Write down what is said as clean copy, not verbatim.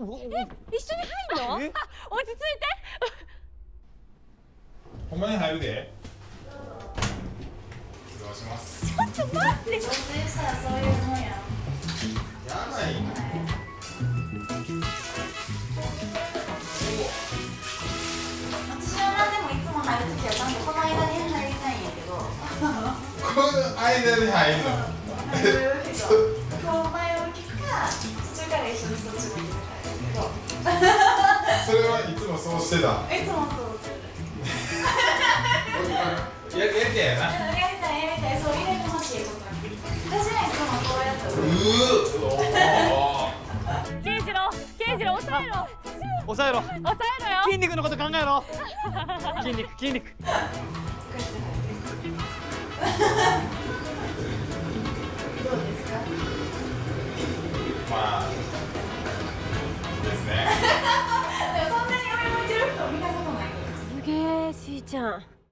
一緒に入るの？落ち着いて。 ほんまに入るで。どうします。 ちょっと待って。 女性したらそういうもんや。 やばい。 私は何でもいつも入るときはちゃんとこの間に入りたいんやけど。 この間に入るの。 入るけど、今日前置きか途中から一緒にそっちも入れたいけど。 それはいつもそうしてた。 いつもそうする。 やりたいやな。 やりたいそう入れてほしいこと。私はいつもそうやってる。 慶次郎抑えろ。 抑えろ。 抑えろよ。 筋肉のこと考えろ。筋肉。 どうですか？ まあ。ですね。 でもそんなに上向いてる人見たことないです。 すげえしーちゃん。